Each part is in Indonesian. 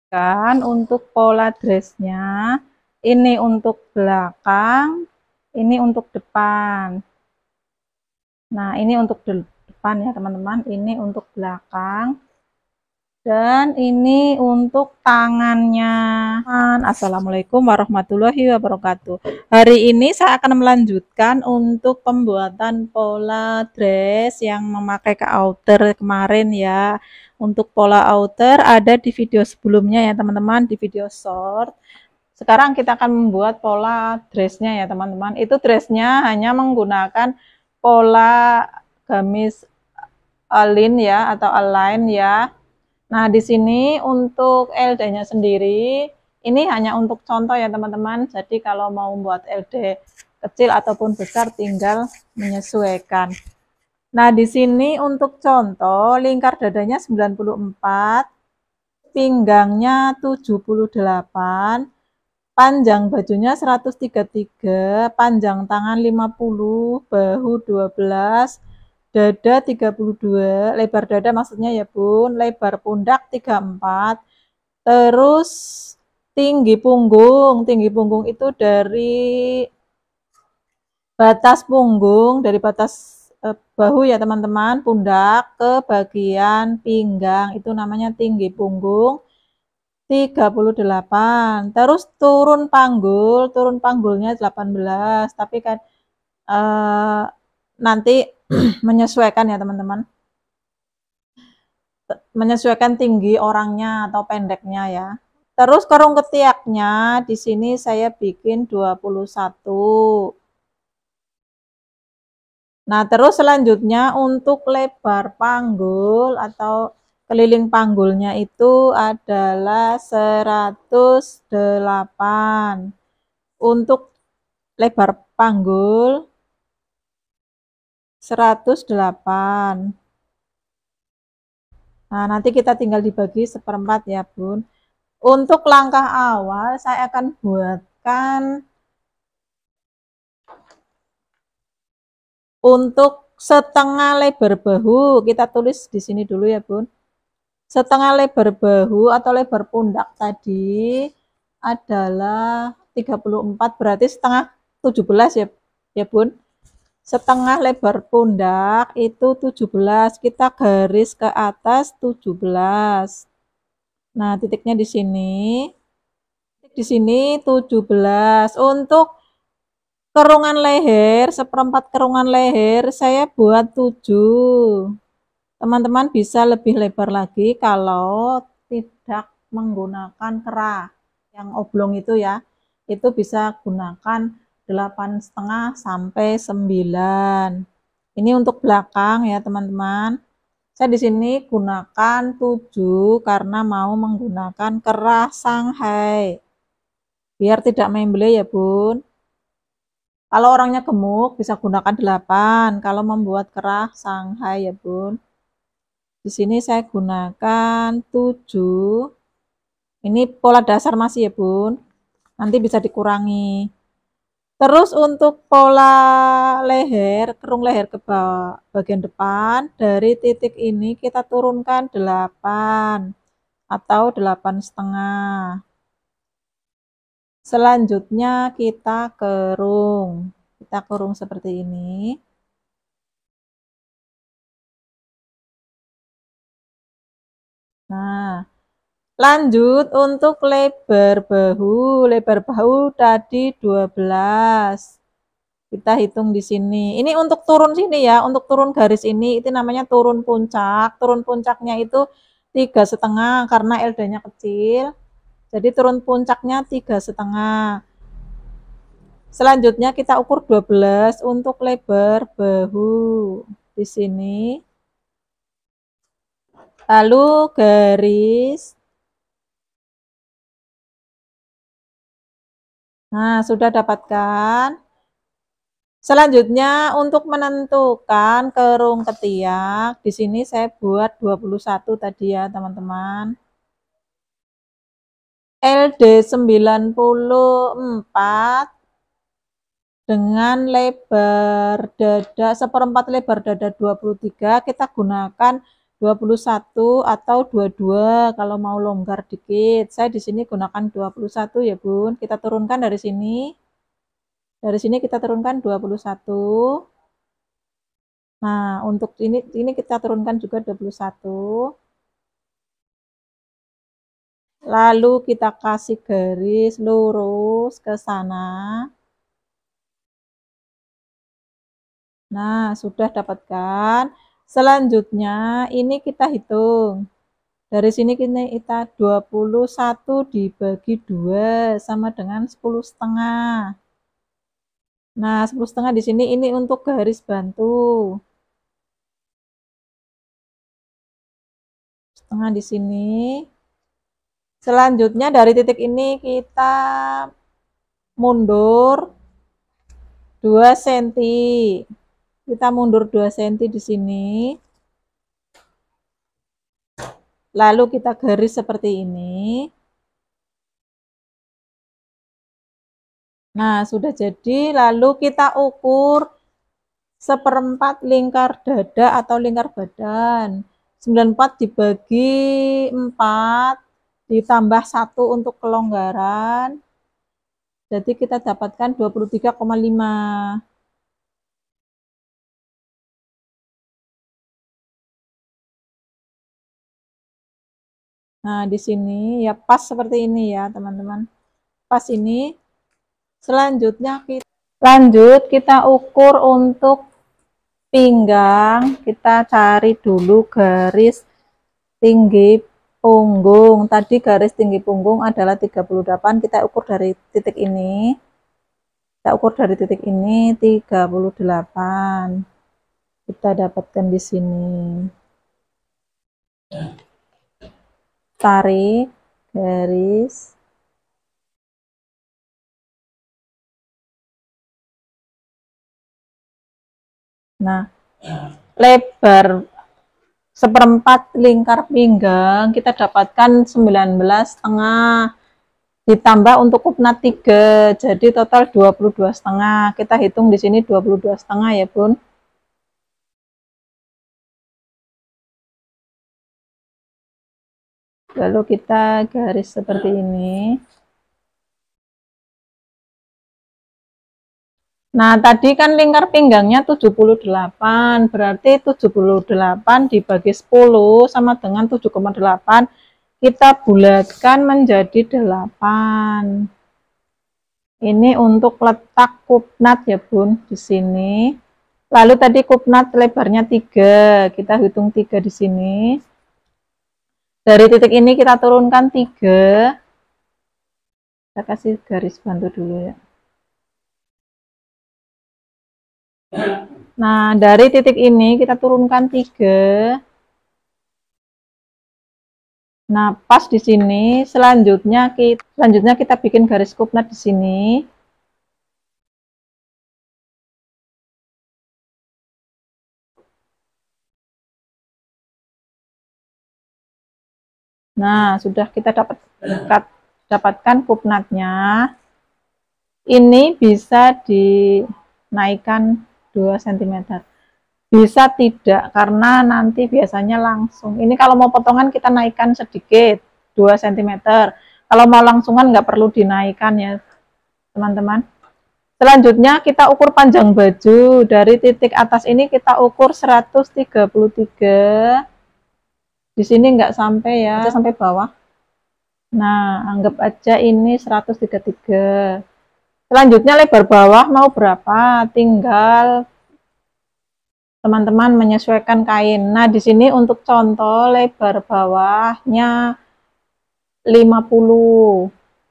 Kan untuk pola dressnya, ini untuk belakang, ini untuk depan. Nah, ini untuk depan ya teman-teman, ini untuk belakang. Dan ini untuk tangannya. Assalamualaikum warahmatullahi wabarakatuh. Hari ini saya akan melanjutkan untuk pembuatan pola dress yang memakai ke outer kemarin ya. Untuk pola outer ada di video sebelumnya ya teman-teman, di video short. Sekarang kita akan membuat pola dressnya ya teman-teman. Itu dressnya hanya menggunakan pola gamis align ya atau align ya. Nah, di sini untuk LD-nya sendiri, ini hanya untuk contoh ya teman-teman. Jadi kalau mau membuat LD kecil ataupun besar tinggal menyesuaikan. Nah, di sini untuk contoh lingkar dadanya 94, pinggangnya 78, panjang bajunya 133, panjang tangan 50, bahu 12, dada 32, lebar dada maksudnya ya bun, lebar pundak 34, terus tinggi punggung itu dari batas bahu ya teman-teman, pundak ke bagian pinggang itu namanya tinggi punggung 38. Terus turun panggulnya 18, tapi kan nanti menyesuaikan ya teman-teman. Menyesuaikan tinggi orangnya atau pendeknya ya. Terus kerung ketiaknya di sini saya bikin 21. Nah, terus selanjutnya untuk lebar panggul atau keliling panggulnya itu adalah 108. Untuk lebar panggul 108. Nah, nanti kita tinggal dibagi seperempat ya, Bun. Untuk langkah awal saya akan buatkan untuk setengah lebar bahu. Kita tulis di sini dulu ya, Bun. Setengah lebar bahu atau lebar pundak tadi adalah 34, berarti setengah 17 ya, ya Bun. Setengah lebar pundak itu 17, kita garis ke atas 17. Nah, titiknya di sini. Di sini 17. Untuk kerungan leher, seperempat kerungan leher saya buat 7. Teman-teman bisa lebih lebar lagi kalau tidak menggunakan kerah yang oblong itu ya. Itu bisa gunakan 8,5 sampai 9. Ini untuk belakang ya teman-teman. Saya di sini gunakan 7 karena mau menggunakan kerah Shanghai. Biar tidak membeli ya Bun. Kalau orangnya gemuk bisa gunakan 8. Kalau membuat kerah Shanghai ya Bun. Di sini saya gunakan 7. Ini pola dasar masih ya Bun. Nanti bisa dikurangi. Terus untuk pola leher, kerung leher ke bagian depan, dari titik ini kita turunkan 8 atau 8,5. Selanjutnya kita kerung. Kita kerung seperti ini. Nah, lanjut untuk lebar bahu. Lebar bahu tadi 12. Kita hitung di sini. Ini untuk turun sini ya, untuk turun garis ini itu namanya turun puncak. Turun puncaknya itu 3,5 karena LD-nya kecil. Jadi turun puncaknya 3,5. Selanjutnya kita ukur 12 untuk lebar bahu. Di sini. Lalu garis. Nah, sudah dapatkan. Selanjutnya untuk menentukan kerung ketiak, di sini saya buat 21 tadi ya, teman-teman. LD 94 dengan lebar dada seperempat lebar dada 23, kita gunakan 21 atau 22 kalau mau longgar dikit. Saya di sini gunakan 21 ya, Bun. Kita turunkan dari sini. Dari sini kita turunkan 21. Nah, untuk ini kita turunkan juga 21. Lalu kita kasih garis lurus ke sana. Nah, sudah dapatkan. Selanjutnya ini kita hitung. Dari sini kita 21 dibagi 2 sama dengan 10,5. Nah, 10,5 di sini ini untuk garis bantu. Setengah di sini. Selanjutnya dari titik ini kita mundur 2 cm. Kita mundur 2 cm di sini. Lalu kita garis seperti ini. Nah, sudah jadi. Lalu kita ukur 1/4 lingkar dada atau lingkar badan. 94 dibagi 4 ditambah 1 untuk kelonggaran. Jadi kita dapatkan 23,5. Nah, di sini ya pas seperti ini ya, teman-teman. Pas ini. Selanjutnya kita ukur untuk pinggang. Kita cari dulu garis tinggi punggung. Tadi garis tinggi punggung adalah 38. Kita ukur dari titik ini. Kita ukur dari titik ini 38. Kita dapatkan di sini. Tarik garis. Nah, lebar 1/4 lingkar pinggang kita dapatkan 19,5 ditambah untuk kupnat 3, jadi total 22,5. Kita hitung di sini 22,5 ya, Bun. Lalu kita garis seperti ini. Nah, tadi kan lingkar pinggangnya 78, berarti 78 dibagi 10 sama dengan 7,8. Kita bulatkan menjadi 8. Ini untuk letak kupnat ya, Bun, di sini. Lalu tadi kupnat lebarnya 3, kita hitung 3 di sini. Dari titik ini kita turunkan 3. Kita kasih garis bantu dulu ya. Nah, dari titik ini kita turunkan 3. Nah, pas di sini. Selanjutnya kita bikin garis kupnat di sini. Nah, sudah kita dapatkan kupnatnya. Ini bisa dinaikkan 2 cm. Bisa tidak, karena nanti biasanya langsung. Ini kalau mau potongan kita naikkan sedikit, 2 cm. Kalau mau langsungan nggak perlu dinaikkan ya, teman-teman. Selanjutnya kita ukur panjang baju. Dari titik atas ini kita ukur 133. Di sini nggak sampai ya, sampai bawah. Nah, anggap aja ini 133. Selanjutnya lebar bawah mau berapa? Tinggal teman-teman menyesuaikan kain. Nah, di sini untuk contoh lebar bawahnya 50.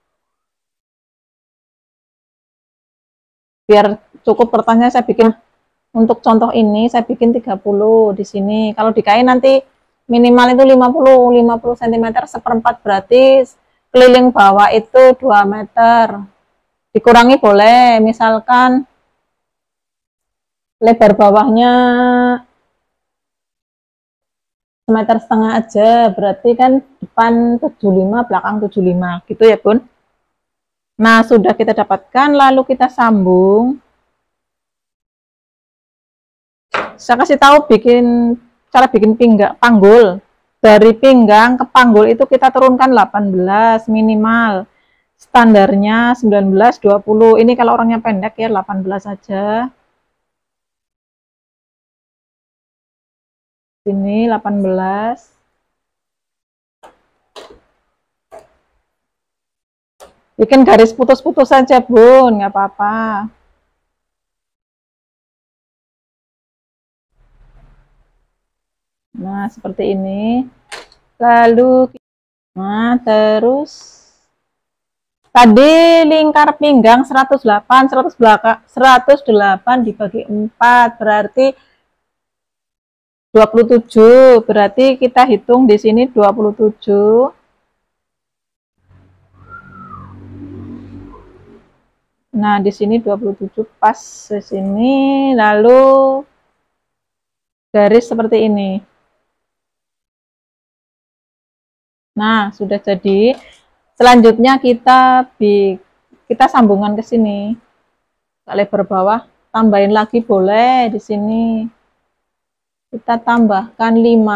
Biar cukup pertanyaan saya bikin untuk contoh ini saya bikin 30 di sini. Kalau di kain nanti minimal itu 50 cm 1/4, berarti keliling bawah itu 2 meter. Dikurangi boleh, misalkan lebar bawahnya 1,5 meter aja, berarti kan depan 75, belakang 75 gitu ya, Bun. Nah, sudah kita dapatkan, lalu kita sambung. Saya kasih tahu bikin cara bikin pinggang panggul. Dari pinggang ke panggul itu kita turunkan 18 minimal. Standarnya 19, 20. Ini kalau orangnya pendek ya 18 aja. Ini 18. Bikin garis putus-putus saja, Bun, nggak apa-apa. Nah, seperti ini. Lalu, nah, terus tadi lingkar pinggang 108, 108 dibagi 4, berarti 27. Berarti kita hitung di sini 27. Nah, di sini 27 pas di sini, lalu garis seperti ini. Nah, sudah jadi. Selanjutnya kita sambungan ke sini. Lebar bawah, tambahin lagi boleh di sini. Kita tambahkan 5.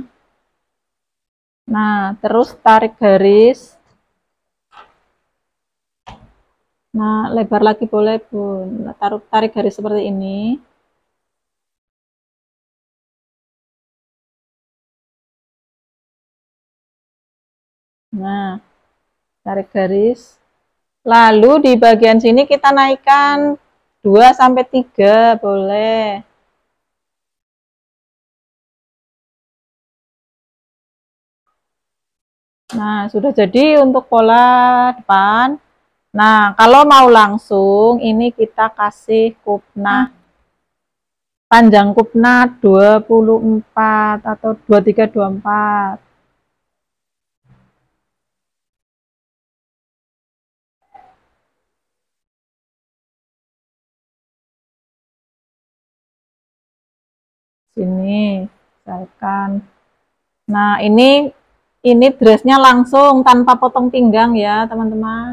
Nah, terus tarik garis. Nah, lebar lagi boleh, Bun. Tarik garis seperti ini. Nah, tarik garis. Lalu di bagian sini kita naikkan 2 sampai 3 boleh. Nah, sudah jadi untuk pola depan. Nah, kalau mau langsung ini kita kasih kupnah. Panjang kupnah 24 atau 23, 24. Sini, misalkan. Nah, ini dressnya langsung tanpa potong pinggang ya, teman-teman.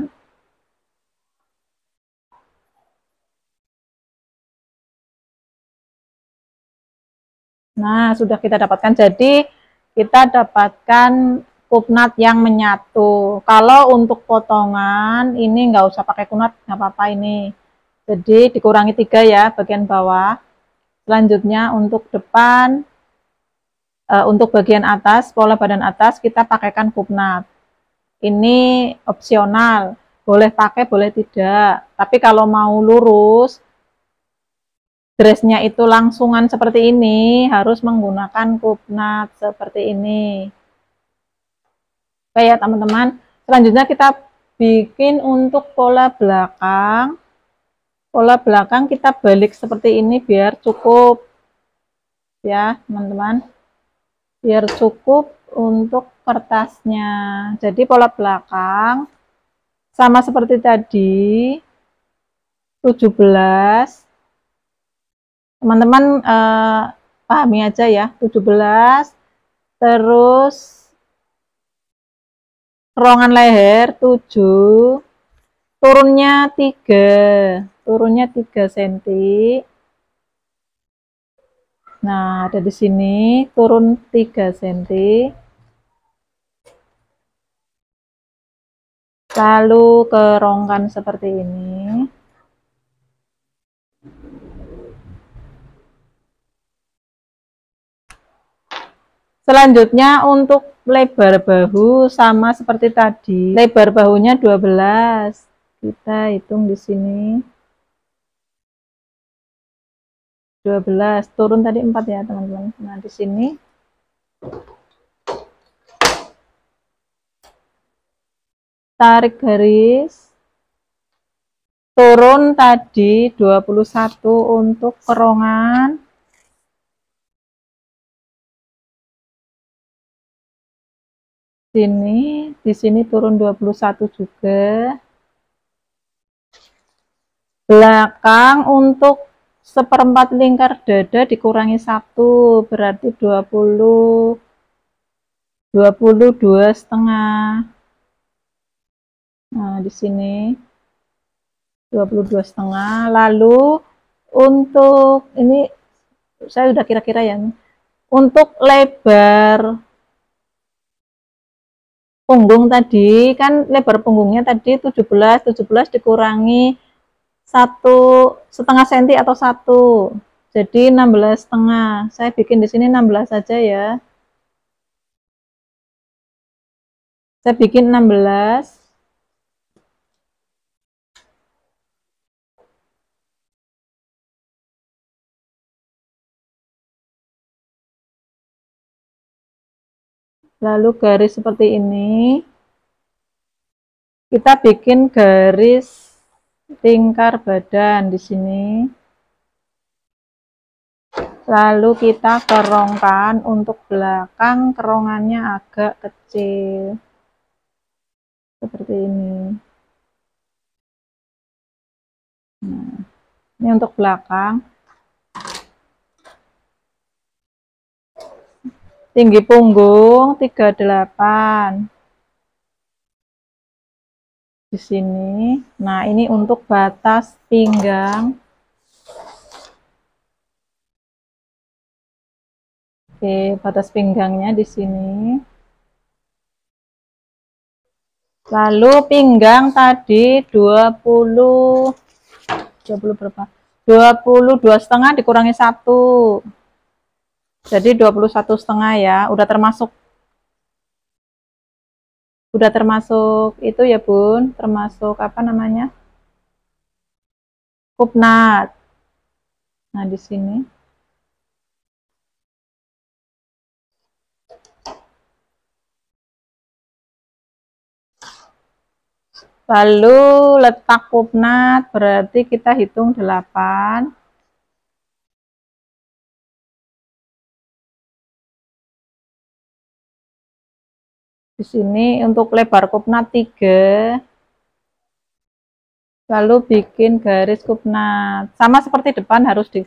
Nah, sudah kita dapatkan. Jadi, kita dapatkan kupnat yang menyatu. Kalau untuk potongan, ini nggak usah pakai kunat, nggak apa-apa ini. Jadi, dikurangi 3 ya, bagian bawah. Selanjutnya, untuk depan, untuk bagian atas, pola badan atas, kita pakaikan kupnat. Ini opsional, boleh pakai, boleh tidak. Tapi kalau mau lurus, dressnya itu langsungan seperti ini, harus menggunakan kupnat seperti ini. Oke ya teman-teman, selanjutnya kita bikin untuk pola belakang. Pola belakang kita balik seperti ini biar cukup ya teman-teman, biar cukup untuk kertasnya. Jadi pola belakang sama seperti tadi, 17. Teman-teman pahami aja ya, 17. Terus kerongan leher 7, turunnya 3 cm. Nah, ada di sini turun 3 cm. Lalu kerongkan seperti ini. Selanjutnya untuk lebar bahu sama seperti tadi. Lebar bahunya 12. Kita hitung di sini. 12, turun tadi 4 ya, teman-teman. Nah, di sini tarik garis. Turun tadi 21 untuk kerongan. Di sini turun 21 juga. Belakang untuk seperempat lingkar dada dikurangi 1, berarti 22,5. Nah, di sini 22,5. Lalu untuk ini saya udah kira-kira ya. Untuk lebar punggung tadi kan lebar punggungnya tadi 17 dikurangi 1,5 cm atau 1, jadi 16,5. Saya bikin di sini 16 saja ya. Saya bikin 16. Lalu garis seperti ini. Kita bikin garis lingkar badan di sini. Lalu kita kerongkan, untuk belakang kerongannya agak kecil. Seperti ini. Nah, ini untuk belakang. Tinggi punggung 38. Di sini. Nah, ini untuk batas pinggang. Oke, batas pinggangnya di sini. Lalu pinggang tadi 20 berapa? 22,5 dikurangi 1. Jadi 21,5 ya. Udah termasuk itu ya, Bun. Termasuk apa namanya? Kupnat. Nah, di sini. Lalu letak kupnat berarti kita hitung 8. Di sini untuk lebar kupnat 3. Lalu bikin garis kupnat. Sama seperti depan harus di.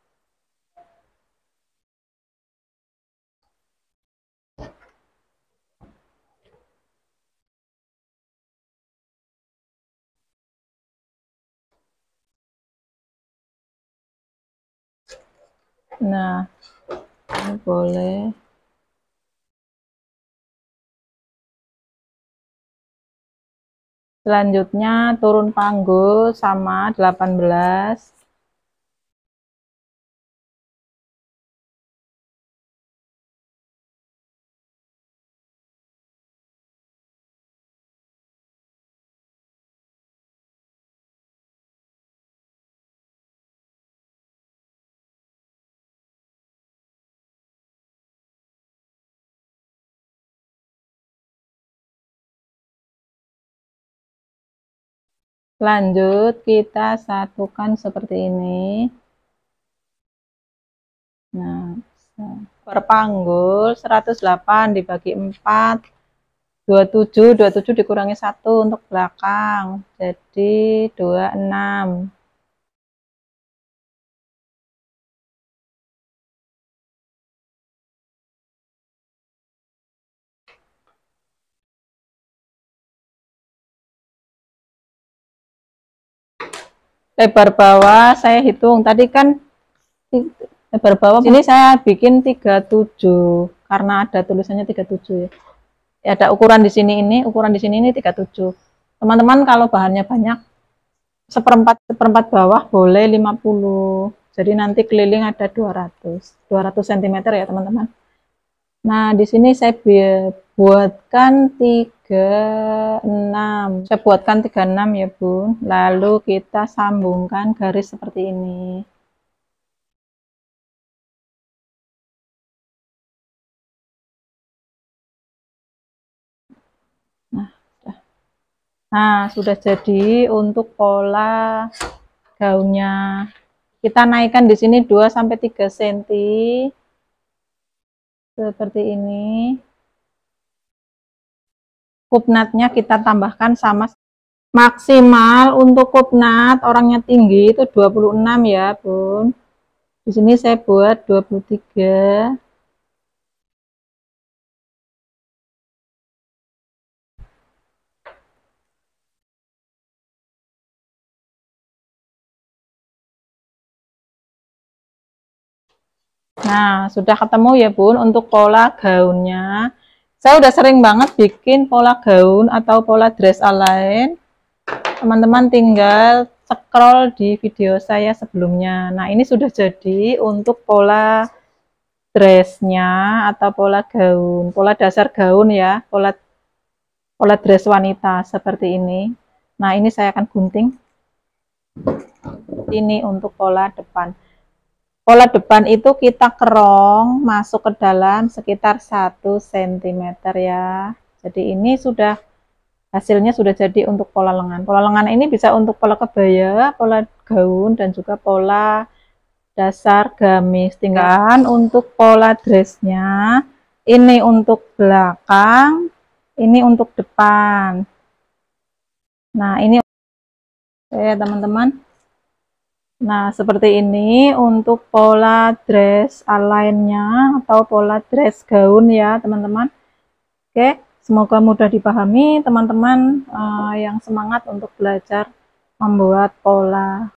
Nah, ini boleh. Selanjutnya turun panggul sama 18. Lanjut kita satukan seperti ini. Nah, per panggul 108 dibagi 4, 27 dikurangi 1 untuk belakang, jadi 26. Lebar bawah saya hitung tadi kan, lebar bawah ini saya bikin 37 karena ada tulisannya 37 ya. Ada ukuran di sini ini, ukuran di sini ini 37. Teman-teman kalau bahannya banyak, seperempat bawah boleh 50. Jadi nanti keliling ada 200 cm ya, teman-teman. Nah, di sini saya buatkan 36. Saya buatkan 36 ya, Bun. Lalu kita sambungkan garis seperti ini. Nah, sudah jadi untuk pola gaunnya. Kita naikkan di sini 2 sampai 3 cm. Seperti ini. Kupnatnya kita tambahkan sama. Maksimal untuk kupnat orangnya tinggi itu 26 ya, Bun. Di sini saya buat 23. Nah, sudah ketemu ya Bun untuk pola gaunnya. Saya udah sering banget bikin pola gaun atau pola dress align. Teman-teman tinggal scroll di video saya sebelumnya. Nah, ini sudah jadi untuk pola dressnya atau pola gaun, pola dasar gaun ya, pola dress wanita seperti ini. Nah, ini saya akan gunting. Ini untuk pola depan. Pola depan itu kita kerong masuk ke dalam sekitar 1 cm ya. Jadi ini sudah hasilnya sudah jadi untuk pola lengan. Pola lengan ini bisa untuk pola kebaya, pola gaun, dan juga pola dasar gamis. Tinggal untuk pola dressnya, ini untuk belakang, ini untuk depan. Nah ini ya teman-teman. Nah, seperti ini untuk pola dress align-nya atau pola dress gaun ya, teman-teman. Oke, semoga mudah dipahami teman-teman yang semangat untuk belajar membuat pola